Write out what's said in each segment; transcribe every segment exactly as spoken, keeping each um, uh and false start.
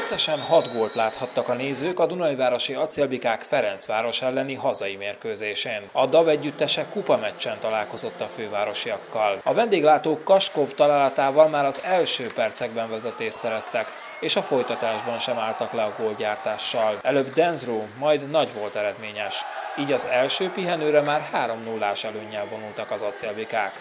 Összesen hat gólt láthattak a nézők a Dunajvárosi Acélbikák Ferencváros elleni hazai mérkőzésén. A dé á vé együttese kupameccsen találkozott a fővárosiakkal. A vendéglátók Kaskov találatával már az első percekben vezetést szereztek, és a folytatásban sem álltak le a gólgyártással. Előbb Denzró, majd Nagy volt eredményes. Így az első pihenőre már három nullás előnnyel vonultak az acélbikák.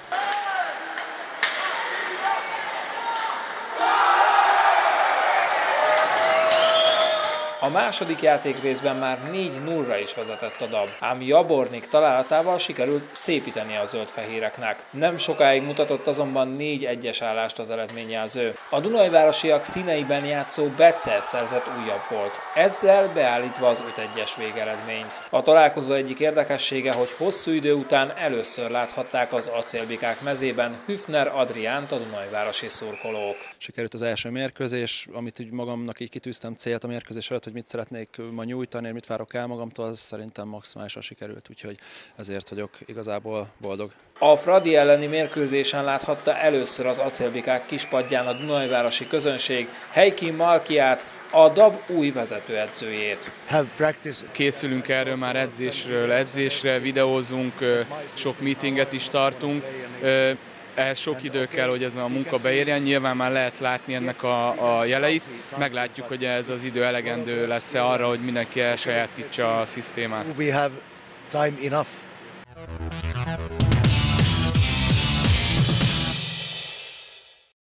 A második játékrészben már négy nullra is vezetett a dé á vé, ám Jabornik találatával sikerült szépíteni a zöld-fehéreknek. Nem sokáig mutatott azonban négy egyes állást az eredményjelző. A dunajvárosiak színeiben játszó Bece szerzett újabb gólt, ezzel beállítva az öt egyes végeredményt. A találkozó egyik érdekessége, hogy hosszú idő után először láthatták az acélbikák mezében Hüfner Adriánt a dunajvárosi szurkolók. Sikerült az első mérkőzés, amit úgy magamnak így kitűztem célt a mérkőzés előtt, hogy mit szeretnék ma nyújtani, mit várok el magamtól, az szerintem maximálisan sikerült, úgyhogy ezért vagyok igazából boldog. A Fradi elleni mérkőzésen láthatta először az acélbikák kispadján a dunajvárosi közönség Heikki Malkiát, a dé á vé új vezetőedzőjét. Készülünk erről már edzésről edzésre, videózunk, sok meetinget is tartunk. Ehhez sok idő kell, hogy ez a munka beérjen, nyilván már lehet látni ennek a, a jeleit. Meglátjuk, hogy ez az idő elegendő lesz-e arra, hogy mindenki elsajátítsa a szisztémát.